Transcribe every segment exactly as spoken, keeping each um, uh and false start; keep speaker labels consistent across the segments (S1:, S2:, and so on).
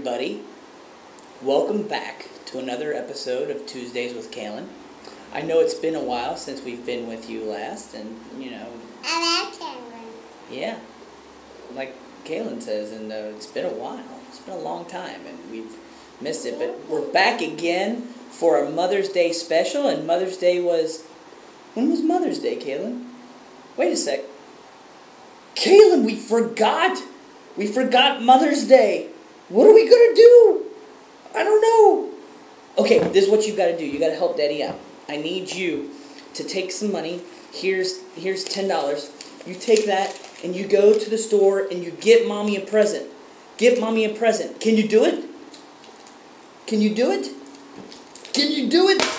S1: everybody. Welcome back to another episode of Tuesdays with Kaelyn. I know it's been a while since we've been with you last, and, you know...
S2: I like Kaelyn.
S1: Yeah, like Kaelyn says, and uh, it's been a while. It's been a long time, and we've missed it. But we're back again for our Mother's Day special, and Mother's Day was... When was Mother's Day, Kaelyn? Wait a sec. Kaelyn, we forgot! We forgot Mother's Day. What are we going to do? I don't know. Okay, this is what you got to do. You got to help Daddy out. I need you to take some money. Here's here's ten dollars. You take that and you go to the store and you get Mommy a present. Get Mommy a present. Can you do it? Can you do it? Can you do it?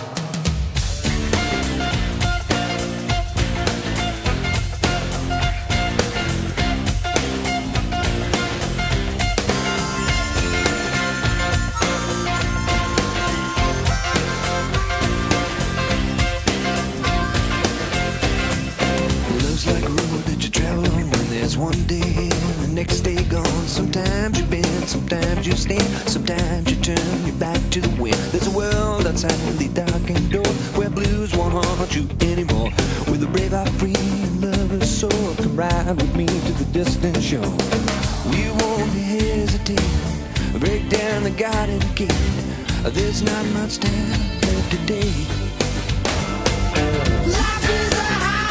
S3: One day and the next day gone. Sometimes you bend, sometimes you stand, sometimes you turn your back to the wind. There's a world outside the darkened door where blues won't haunt you anymore. With a brave heart free and lover's soul, come ride with me to the distant shore. We won't hesitate, break down the garden gate. There's not much time left today. Life is a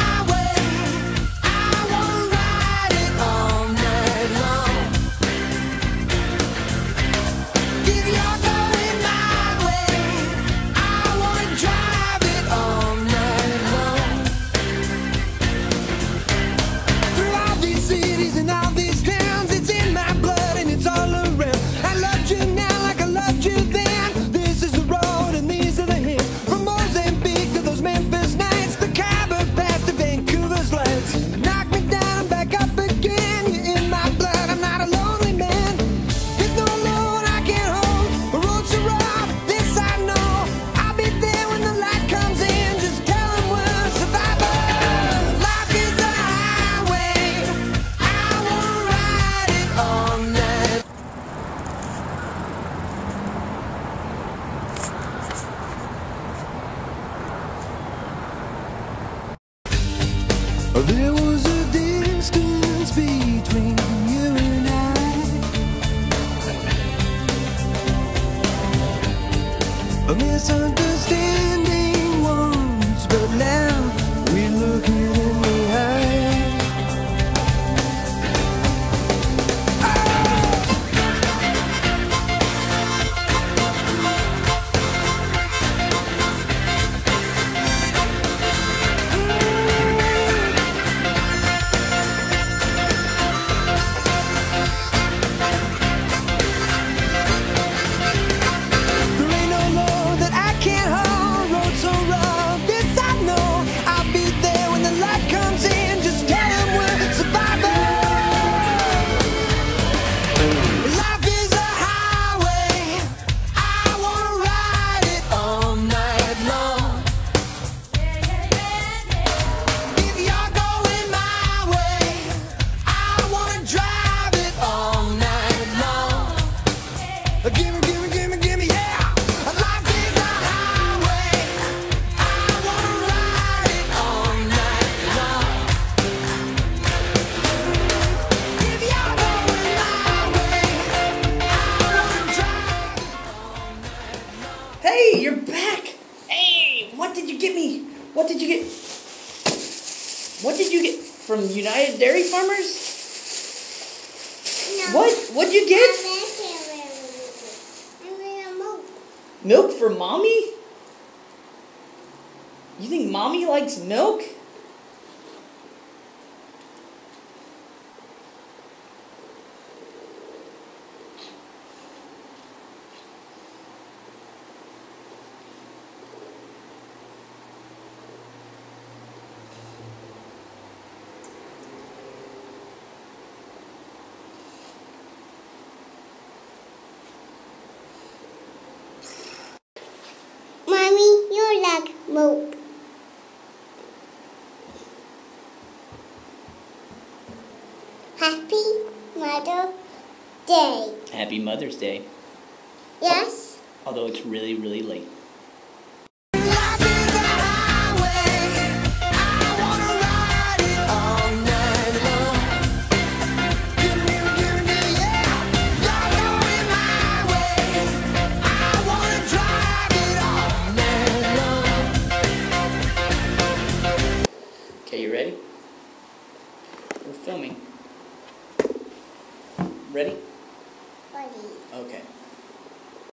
S3: there was a distance between you and I, a misunderstanding once, but now we look in the eye. Gimme, gimme, gimme, gimme, yeah! Life is a highway. I wanna ride it all night long. If you're going my way, I wanna drive it all night long.
S1: Hey, you're back! Hey, what did you get me? What did you get? What did you get from United Dairy Farmers?
S2: No.
S1: What? What'd you get? Milk for Mommy? You think Mommy likes milk?
S2: Mope. Happy Mother's Day.
S1: Happy Mother's Day.
S2: Yes.
S1: Although it's really, really late. Okay, you ready? We're filming. Ready?
S2: Buddy.
S1: Okay.